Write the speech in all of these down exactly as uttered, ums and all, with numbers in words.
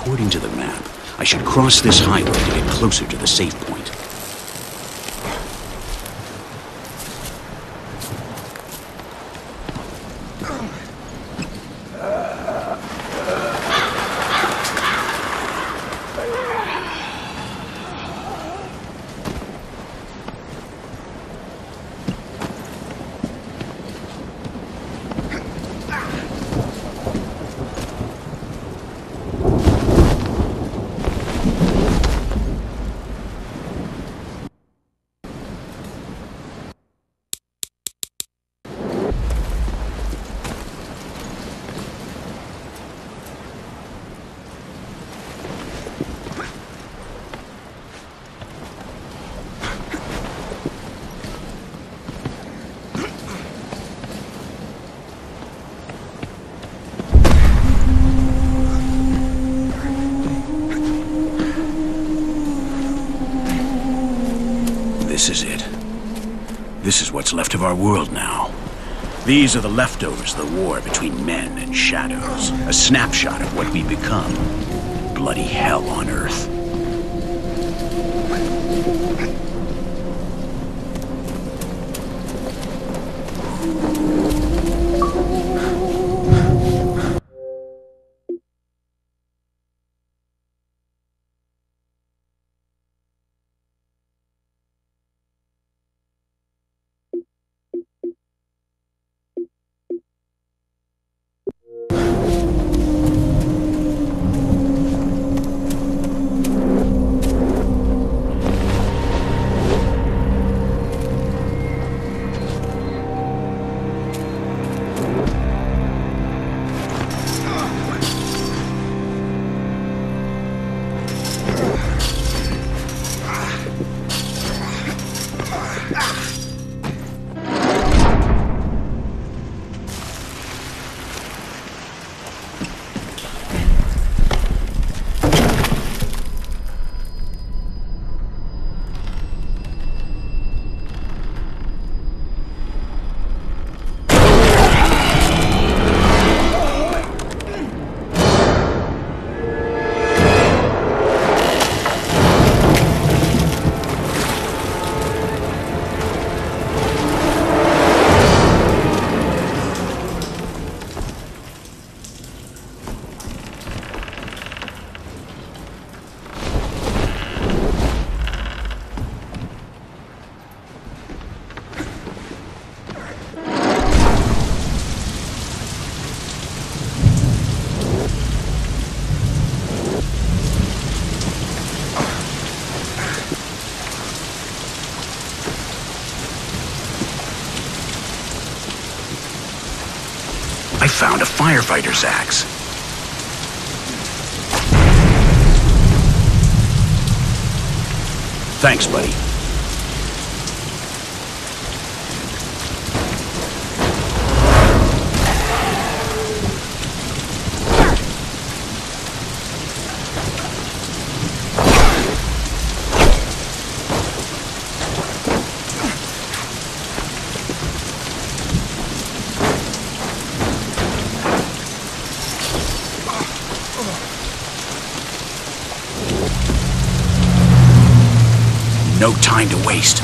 According to the map, I should cross this highway to get closer to the safe point. This is it. This is what's left of our world now. These are the leftovers of the war between men and shadows. A snapshot of what we've become. Bloody hell on Earth. I found a firefighter's axe. Thanks, buddy. No time to waste.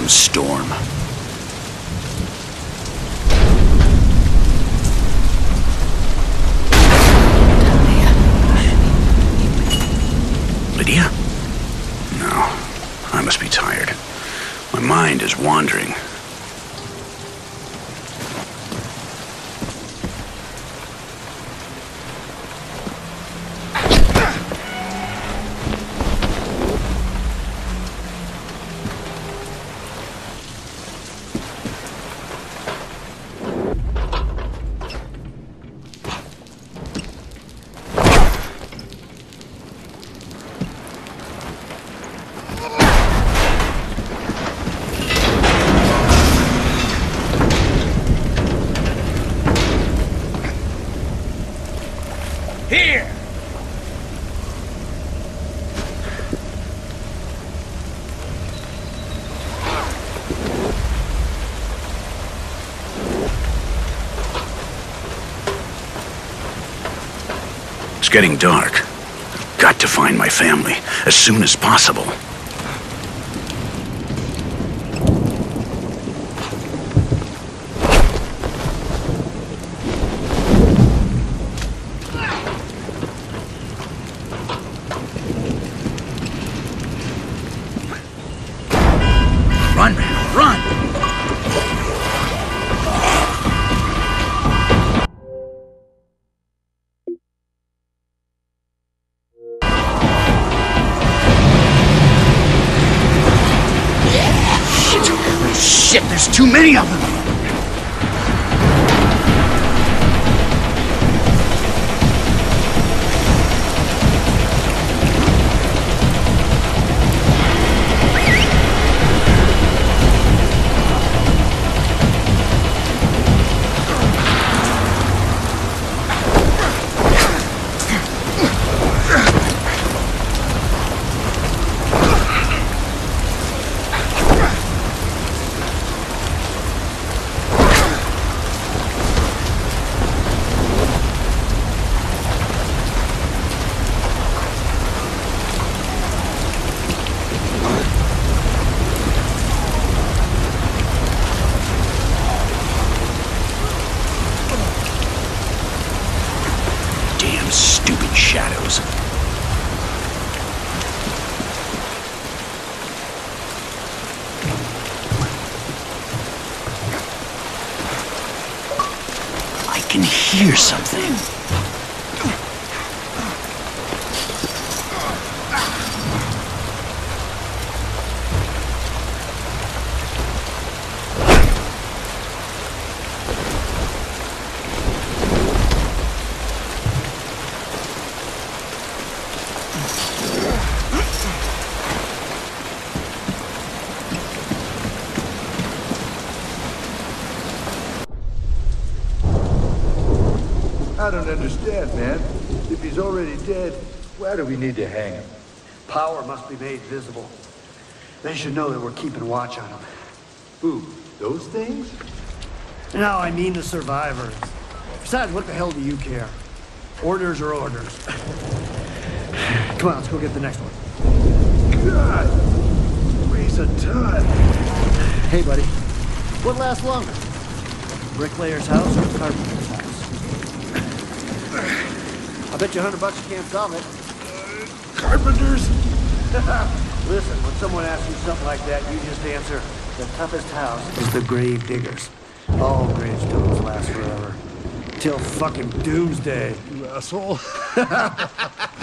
damn storm. Lydia? No, I must be tired. My mind is wandering. Here! It's getting dark. Got to find my family as soon as possible. Run, man, run! Shit! Shit, there's too many of them! Stupid shadows. I can hear something. I don't understand, man. If he's already dead, why do we need to hang him? Power must be made visible. They should know that we're keeping watch on them. Who? Those things? No, I mean the survivors. Besides, what the hell do you care? Orders are orders. Come on, let's go get the next one. God! Weighs a ton. Hey, buddy. What lasts longer? Bricklayer's house or carpenter's house? I bet you a hundred bucks you can't solve it. Uh, carpenters? Listen, when someone asks you something like that, you just answer, the toughest house is the grave diggers. All gravestones last forever. Till fucking doomsday. You asshole.